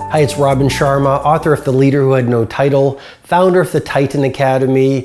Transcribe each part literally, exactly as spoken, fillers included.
Hi, it's Robin Sharma, author of The Leader Who Had No Title, founder of the Titan Academy,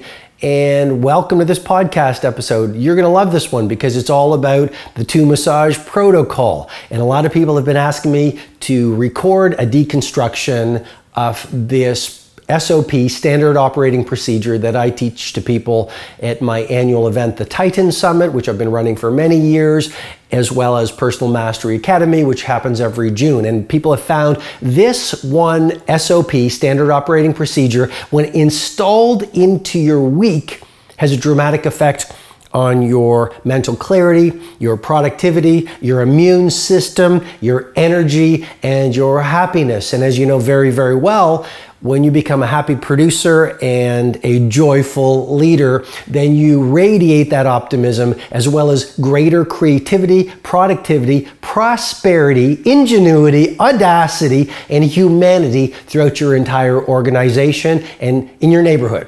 and welcome to this podcast episode. You're going to love this one because it's all about the two massage protocol. And a lot of people have been asking me to record a deconstruction of this S O P, Standard Operating Procedure, that I teach to people at my annual event, the Titan Summit, which I've been running for many years, as well as Personal Mastery Academy, which happens every June. And people have found this one S O P, Standard Operating Procedure, when installed into your week, has a dramatic effect on your mental clarity, your productivity, your immune system, your energy, and your happiness. And as you know very, very well, when you become a happy producer and a joyful leader, then you radiate that optimism as well as greater creativity, productivity, prosperity, ingenuity, audacity, and humanity throughout your entire organization and in your neighborhood.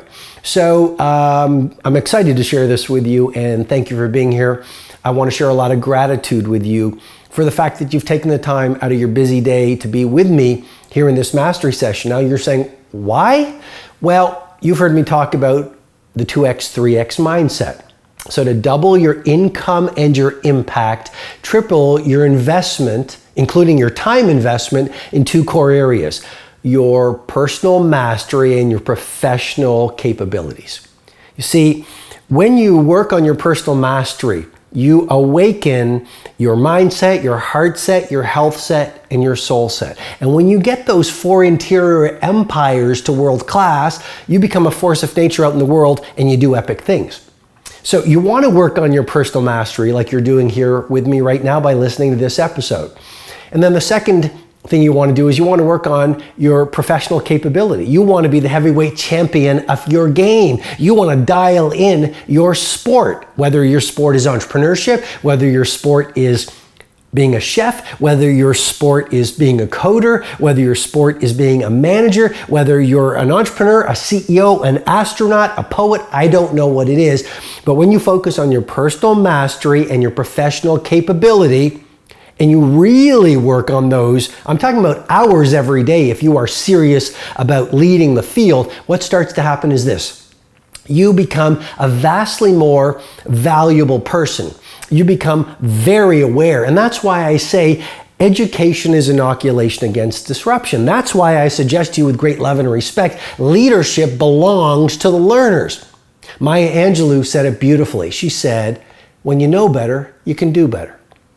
So um, I'm excited to share this with you, and thank you for being here. I want to share a lot of gratitude with you for the fact that you've taken the time out of your busy day to be with me here in this mastery session. Now you're saying, why? Well, you've heard me talk about the two X, three X mindset. So to double your income and your impact, triple your investment, including your time investment, in two core areas: your personal mastery and your professional capabilities. You see, when you work on your personal mastery, you awaken your mindset, your heart set, your health set, and your soul set. And when you get those four interior empires to world class, you become a force of nature out in the world and you do epic things. So you want to work on your personal mastery like you're doing here with me right now by listening to this episode. And then the second thing you want to do is you want to work on your professional capability. You want to be the heavyweight champion of your game. You want to dial in your sport, whether your sport is entrepreneurship, whether your sport is being a chef, whether your sport is being a coder, whether your sport is being a manager, whether you're an entrepreneur, a C E O, an astronaut, a poet, I don't know what it is. But when you focus on your personal mastery and your professional capability, and you really work on those, I'm talking about hours every day if you are serious about leading the field, what starts to happen is this. You become a vastly more valuable person. You become very aware. And that's why I say education is inoculation against disruption. That's why I suggest to you with great love and respect, leadership belongs to the learners. Maya Angelou said it beautifully. She said, when you know better, you can do better.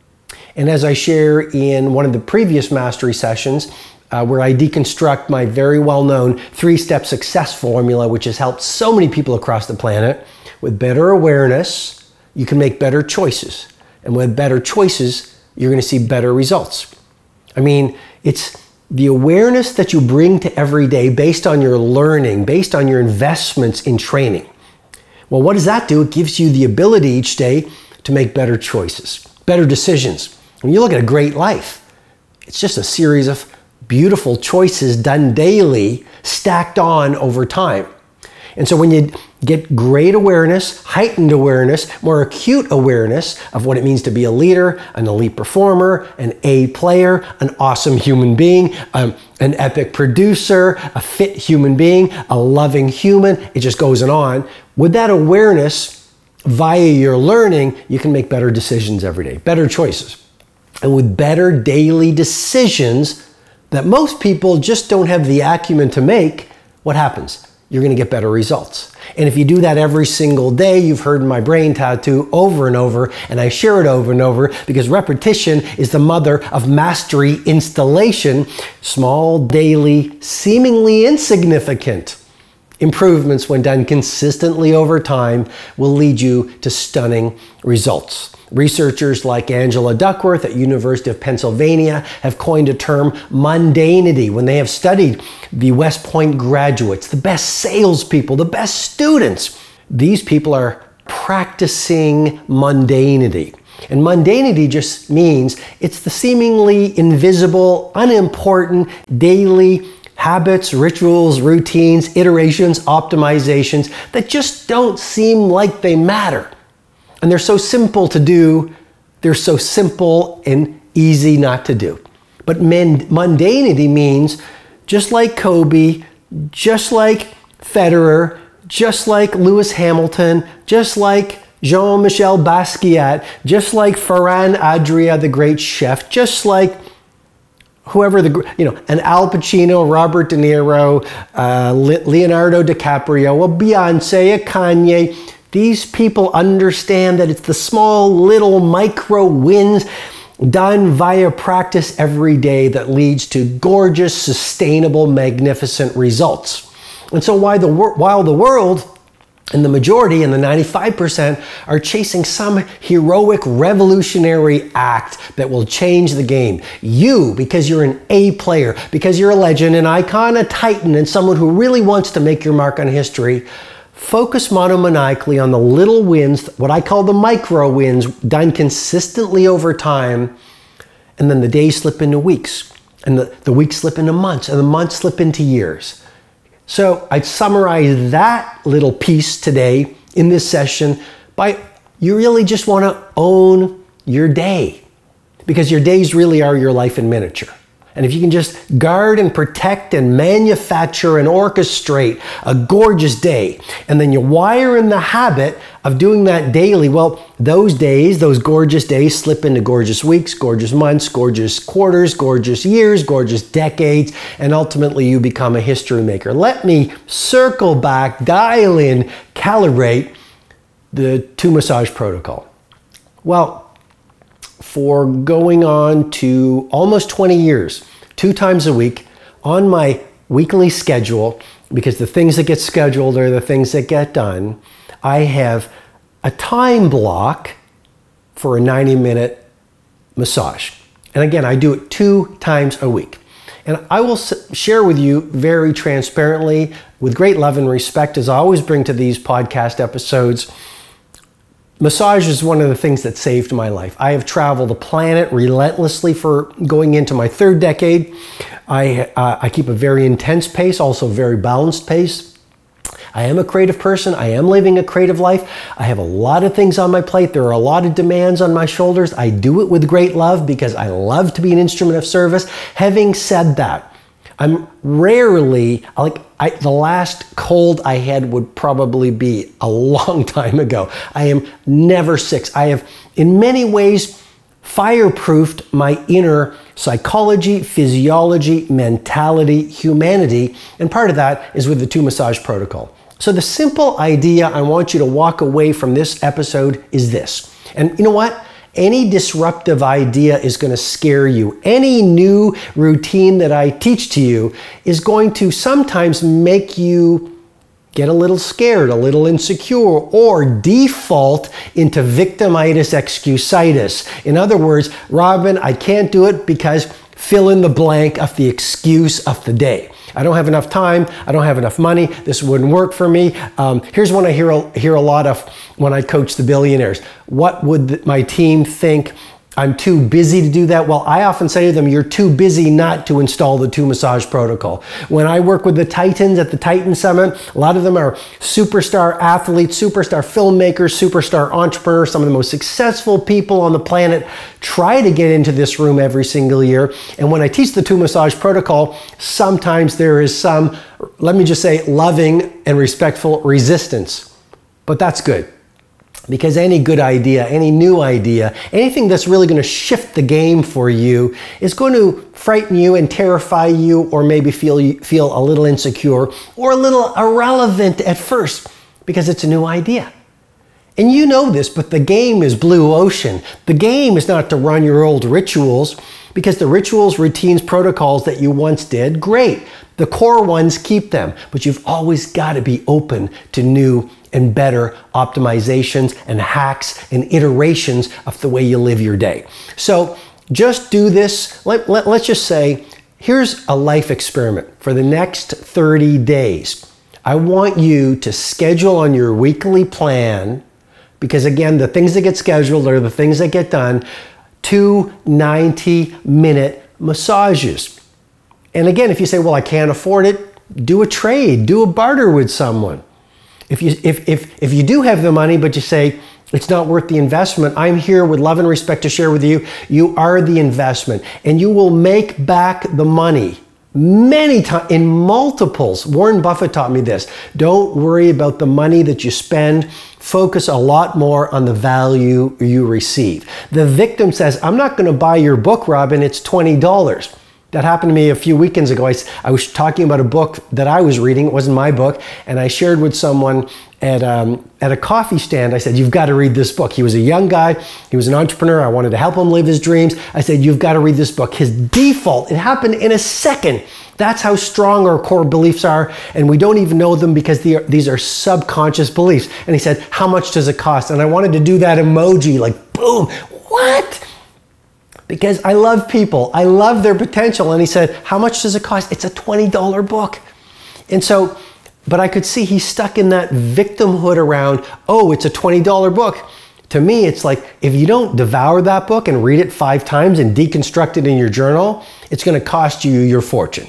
And as I share in one of the previous mastery sessions, uh, where I deconstruct my very well-known three-step success formula, which has helped so many people across the planet, with better awareness, you can make better choices. And with better choices, you're going to see better results. I mean, it's the awareness that you bring to every day based on your learning, based on your investments in training. Well, what does that do? It gives you the ability each day to make better choices, better decisions. When you look at a great life, it's just a series of beautiful choices done daily, stacked on over time. And so when you get great awareness, heightened awareness, more acute awareness of what it means to be a leader, an elite performer, an A player, an awesome human being, um, an epic producer, a fit human being, a loving human, it just goes on. With that awareness, via your learning, you can make better decisions every day, better choices. And with better daily decisions that most people just don't have the acumen to make, what happens? You're going to get better results. And if you do that every single day, you've heard my brain tattoo over and over, and I share it over and over because repetition is the mother of mastery installation. Small, daily, seemingly insignificant improvements, when done consistently over time, will lead you to stunning results. Researchers like Angela Duckworth at University of Pennsylvania have coined a term, mundanity, when they have studied the West Point graduates, the best salespeople, the best students. These people are practicing mundanity. And mundanity just means it's the seemingly invisible, unimportant, daily habits, rituals, routines, iterations, optimizations that just don't seem like they matter. And they're so simple to do, they're so simple and easy not to do. But mundanity means just like Kobe, just like Federer, just like Lewis Hamilton, just like Jean-Michel Basquiat, just like Ferran Adria, the great chef, just like whoever the, you know, an Al Pacino, Robert De Niro, uh, Leonardo DiCaprio, a Beyonce, a Kanye. These people understand that it's the small little micro wins done via practice every day that leads to gorgeous, sustainable, magnificent results. And so while the, while the world and the majority and the ninety-five percent are chasing some heroic revolutionary act that will change the game, you, because you're an A player, because you're a legend, an icon, a titan, and someone who really wants to make your mark on history, focus monomaniacally on the little wins, what I call the micro wins, done consistently over time, and then the days slip into weeks, and the, the weeks slip into months, and the months slip into years. So I'd summarize that little piece today in this session by you really just want to own your day, because your days really are your life in miniature. And if you can just guard and protect and manufacture and orchestrate a gorgeous day, and then you wire in the habit of doing that daily, well, those days, those gorgeous days slip into gorgeous weeks, gorgeous months, gorgeous quarters, gorgeous years, gorgeous decades, and ultimately you become a history maker. Let me circle back, dial in, calibrate the two massage protocol. Well, for going on to almost twenty years, two times a week on my weekly schedule, because the things that get scheduled are the things that get done, I have a time block for a ninety minute massage. And again, I do it two times a week. And I will share with you very transparently, with great love and respect, as I always bring to these podcast episodes, massage is one of the things that saved my life. I have traveled the planet relentlessly for going into my third decade. I, uh, I keep a very intense pace, also very balanced pace. I am a creative person. I am living a creative life. I have a lot of things on my plate. There are a lot of demands on my shoulders. I do it with great love because I love to be an instrument of service. Having said that, I'm rarely, like I, the last cold I had would probably be a long time ago. I am never sick. I have in many ways fireproofed my inner psychology, physiology, mentality, humanity, and part of that is with the two massage protocol. So the simple idea I want you to walk away from this episode is this. And you know what? Any disruptive idea is going to scare you. Any new routine that I teach to you is going to sometimes make you get a little scared, a little insecure, or default into victimitis excusitis. In other words, Robin, I can't do it because fill in the blank of the excuse of the day. I don't have enough time. I don't have enough money. This wouldn't work for me. Um, here's one I hear a, hear a lot of when I coach the billionaires. What would my team think? I'm too busy to do that. Well, I often say to them, you're too busy not to install the two massage protocol. When I work with the Titans at the Titan Summit, a lot of them are superstar athletes, superstar filmmakers, superstar entrepreneurs, some of the most successful people on the planet try to get into this room every single year. And when I teach the two massage protocol, sometimes there is some, let me just say, loving and respectful resistance. But that's good. Because any good idea, any new idea, anything that's really going to shift the game for you is going to frighten you and terrify you, or maybe feel, feel a little insecure or a little irrelevant at first because it's a new idea. And you know this, but the game is blue ocean. The game is not to run your old rituals, because the rituals, routines, protocols that you once did, great. The core ones, keep them, but you've always got to be open to new and better optimizations and hacks and iterations of the way you live your day. So just do this. Let, let, let's just say, here's a life experiment for the next thirty days. I want you to schedule on your weekly plan, because again, the things that get scheduled are the things that get done, two ninety minute massages. And again, if you say, well, I can't afford it, do a trade, do a barter with someone. If you, if, if, if you do have the money, but you say, it's not worth the investment. I'm here with love and respect to share with you. You are the investment, and you will make back the money many times in multiples. Warren Buffett taught me this. Don't worry about the money that you spend. Focus a lot more on the value you receive. The victim says, I'm not going to buy your book, Robin. It's twenty dollars. That happened to me a few weekends ago. I, I was talking about a book that I was reading. It wasn't my book. And I shared with someone at, um, at a coffee stand. I said, you've got to read this book. He was a young guy. He was an entrepreneur. I wanted to help him live his dreams. I said, you've got to read this book. His default, it happened in a second. That's how strong our core beliefs are. And we don't even know them because are, these are subconscious beliefs. And he said, how much does it cost? And I wanted to do that emoji, like, boom, what? Because I love people. I love their potential. And he said, how much does it cost? It's a twenty dollar book. And so, but I could see he's stuck in that victimhood around, oh, it's a twenty dollar book. To me, it's like, if you don't devour that book and read it five times and deconstruct it in your journal, it's going to cost you your fortune.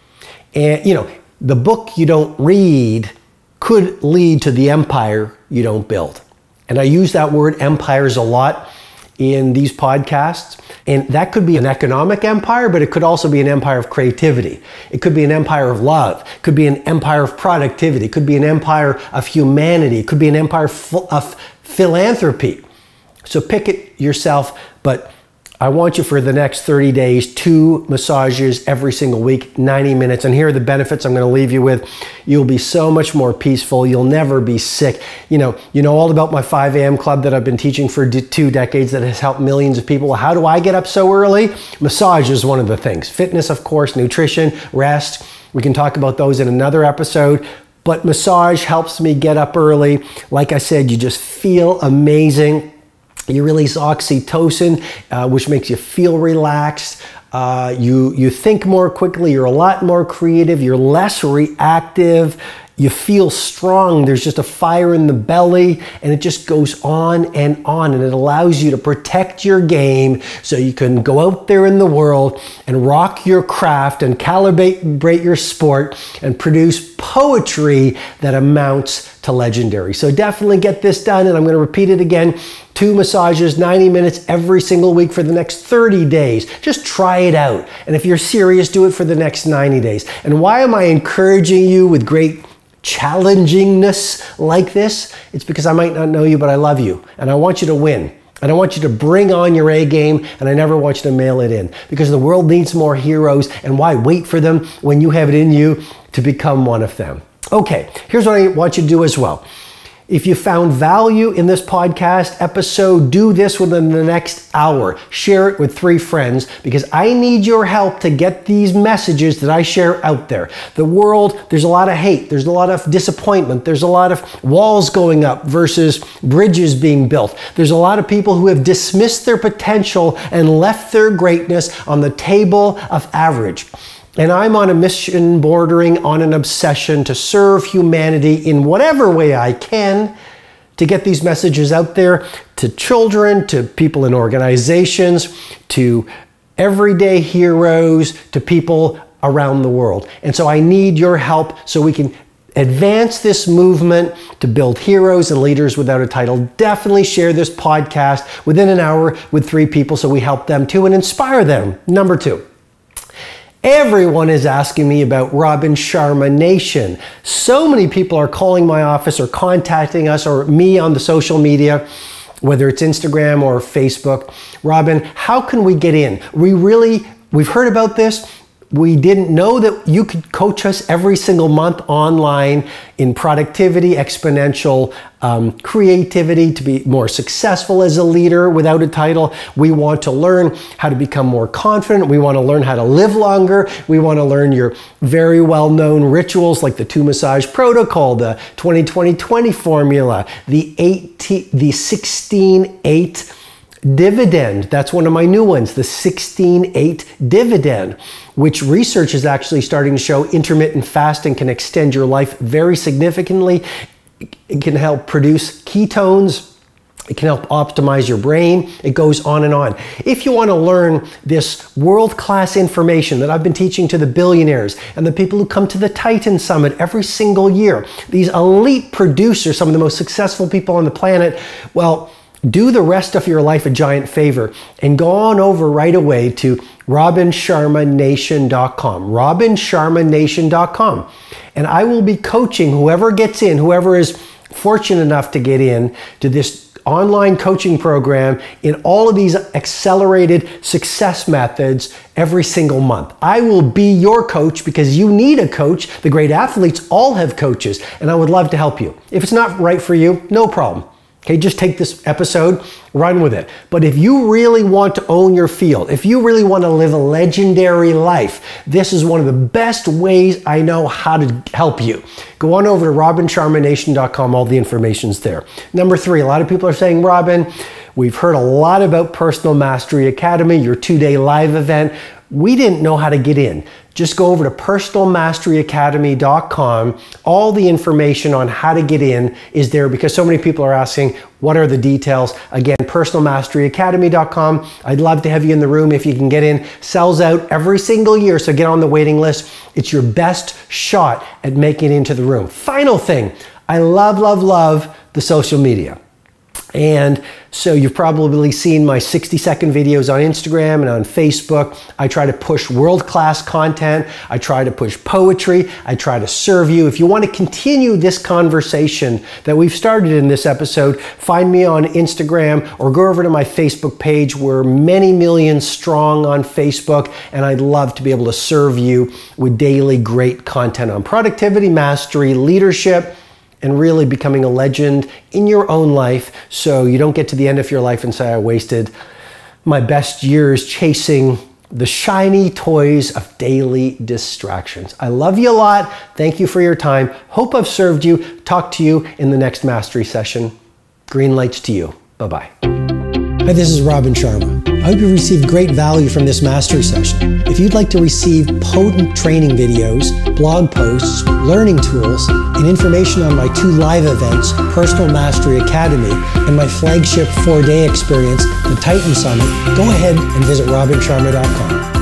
And, you know, the book you don't read could lead to the empire you don't build. And I use that word empires a lot in these podcasts. And that could be an economic empire, but it could also be an empire of creativity. It could be an empire of love. It could be an empire of productivity. It could be an empire of humanity. It could be an empire of philanthropy. So pick it yourself, but I want you for the next thirty days, two massages every single week, ninety minutes. And here are the benefits I'm going to leave you with. You'll be so much more peaceful. You'll never be sick. You know, you know all about my five A M club that I've been teaching for two decades that has helped millions of people. How do I get up so early? Massage is one of the things. Fitness, of course, nutrition, rest. We can talk about those in another episode. But massage helps me get up early. Like I said, you just feel amazing. You release oxytocin, uh, which makes you feel relaxed. Uh, you, you think more quickly. You're a lot more creative. You're less reactive. You feel strong. There's just a fire in the belly, and it just goes on and on. And it allows you to protect your game so you can go out there in the world and rock your craft and calibrate your sport and produce poetry that amounts to legendary. So definitely get this done. And I'm going to repeat it again. Two massages, ninety minutes every single week for the next thirty days. Just try it out. And if you're serious, do it for the next ninety days. And why am I encouraging you with great challengingness like this? It's because I might not know you, but I love you. And I want you to win. And I want you to bring on your A game, and I never want you to mail it in. Because the world needs more heroes, and why wait for them when you have it in you to become one of them? Okay, here's what I want you to do as well. If you found value in this podcast episode, do this within the next hour. Share it with three friends, because I need your help to get these messages that I share out there. The world, there's a lot of hate. There's a lot of disappointment. There's a lot of walls going up versus bridges being built. There's a lot of people who have dismissed their potential and left their greatness on the table of average. And I'm on a mission bordering on an obsession to serve humanity in whatever way I can to get these messages out there to children, to people in organizations, to everyday heroes, to people around the world. And so I need your help so we can advance this movement to build heroes and leaders without a title. Definitely share this podcast within an hour with three people so we help them too and inspire them. Number two. Everyone is asking me about Robin Sharma Nation. So many people are calling my office or contacting us or me on the social media, whether it's Instagram or Facebook. Robin, how can we get in? We really, we've heard about this. We didn't know that you could coach us every single month online in productivity, exponential um, creativity, to be more successful as a leader without a title. We want to learn how to become more confident. We want to learn how to live longer. We want to learn your very well-known rituals like the two massage protocol, the twenty twenty twenty formula, the eighteen, the sixteen eight dividend. That's one of my new ones, the sixteen eight dividend, which research is actually starting to show intermittent fasting can extend your life very significantly. It can help produce ketones It can help optimize your brain. It goes on and on. If you want to learn this world-class information that I've been teaching to the billionaires and the people who come to the Titan Summit every single year, these elite producers, some of the most successful people on the planet, well, do the rest of your life a giant favor and go on over right away to robin sharma nation dot com, robin sharma nation dot com. And I will be coaching whoever gets in, whoever is fortunate enough to get in to this online coaching program in all of these accelerated success methods every single month. I will be your coach because you need a coach. The great athletes all have coaches, and I would love to help you. If it's not right for you, no problem. Okay, just take this episode, run with it. But if you really want to own your field, if you really want to live a legendary life, this is one of the best ways I know how to help you. Go on over to robin sharma nation dot com. All the information's there. Number three, a lot of people are saying, Robin, we've heard a lot about Personal Mastery Academy, your two-day live event. We didn't know how to get in. Just go over to personal mastery academy dot com. All the information on how to get in is there because so many people are asking, what are the details? Again, personal mastery academy dot com. I'd love to have you in the room if you can get in. Sells out every single year, so get on the waiting list. It's your best shot at making it into the room. Final thing, I love, love, love the social media. And so you've probably seen my sixty second videos on Instagram and on Facebook. I try to push world-class content. I try to push poetry. I try to serve you. If you want to continue this conversation that we've started in this episode, find me on Instagram or go over to my Facebook page. We're many millions strong on Facebook, and I'd love to be able to serve you with daily great content on productivity, mastery, leadership, and really becoming a legend in your own life so you don't get to the end of your life and say, I wasted my best years chasing the shiny toys of daily distractions. I love you a lot. Thank you for your time. Hope I've served you. Talk to you in the next mastery session. Green lights to you. Bye-bye. Hi, this is Robin Sharma. I hope you received great value from this mastery session. If you'd like to receive potent training videos, blog posts, learning tools, and information on my two live events, Personal Mastery Academy and my flagship four-day experience, the Titan Summit, go ahead and visit robin sharma dot com.